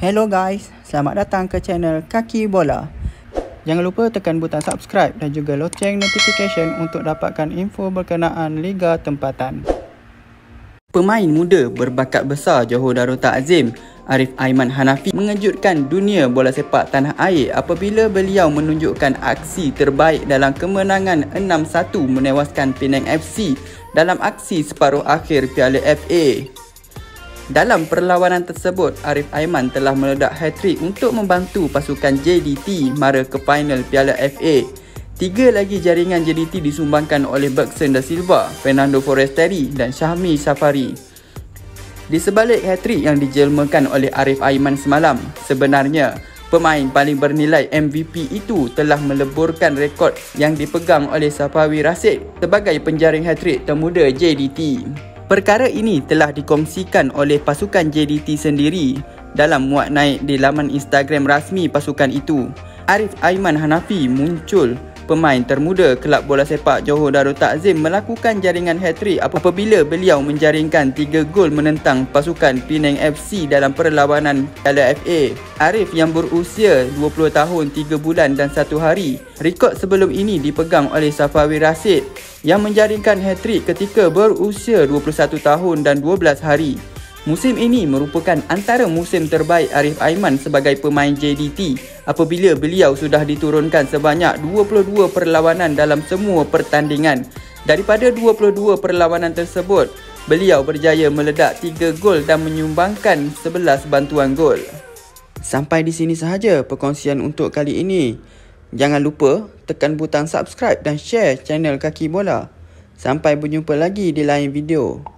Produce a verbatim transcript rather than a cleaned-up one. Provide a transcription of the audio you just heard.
Hello guys, selamat datang ke channel Kaki Bola. Jangan lupa tekan butang subscribe dan juga loceng notification untuk dapatkan info berkenaan Liga Tempatan. Pemain muda berbakat besar Johor Darul Ta'zim, Arif Aiman Hanafi, mengejutkan dunia bola sepak tanah air apabila beliau menunjukkan aksi terbaik dalam kemenangan enam satu menewaskan Penang F C dalam aksi separuh akhir Piala F A. Dalam perlawanan tersebut, Arif Aiman telah meledak hat-trick untuk membantu pasukan J D T mara ke final Piala F A. Tiga lagi jaringan J D T disumbangkan oleh Bergson Da Silva, Fernando Forestieri dan Syahmi Safari. Di sebalik hat-trick yang dijelmakan oleh Arif Aiman semalam, sebenarnya pemain paling bernilai M V P itu telah meleburkan rekod yang dipegang oleh Safawi Rashid sebagai penjaring hat-trick termuda J D T. Perkara ini telah dikongsikan oleh pasukan J D T sendiri dalam muat naik di laman Instagram rasmi pasukan itu. Arif Aiman Hanafi muncul pemain termuda kelab bola sepak Johor Darul Ta'zim melakukan jaringan hat-trick apabila beliau menjaringkan tiga gol menentang pasukan Penang F C dalam perlawanan Piala F A. Arif yang berusia dua puluh tahun tiga bulan dan satu hari. Rekod sebelum ini dipegang oleh Safawi Rashid yang menjaringkan hat-trick ketika berusia dua puluh satu tahun dan dua belas hari. Musim ini merupakan antara musim terbaik Arif Aiman sebagai pemain J D T apabila beliau sudah diturunkan sebanyak dua puluh dua perlawanan dalam semua pertandingan. Daripada dua puluh dua perlawanan tersebut, beliau berjaya meledak tiga gol dan menyumbangkan sebelas bantuan gol. Sampai di sini sahaja perkongsian untuk kali ini. Jangan lupa tekan butang subscribe dan share channel Kaki Bola. Sampai berjumpa lagi di lain video.